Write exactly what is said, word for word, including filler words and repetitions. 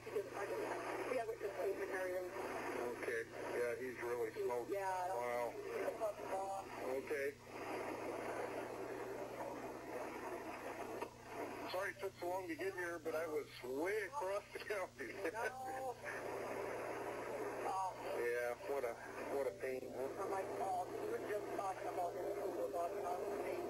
could just, I just, yeah, we're just sleeping area. Okay. Yeah, he's really smoked. Yeah. Wow. Okay. Sorry it took so long to get here, but I was way across the county. No. Yeah, what a what a pain. Huh? My fault. We were just talking about this.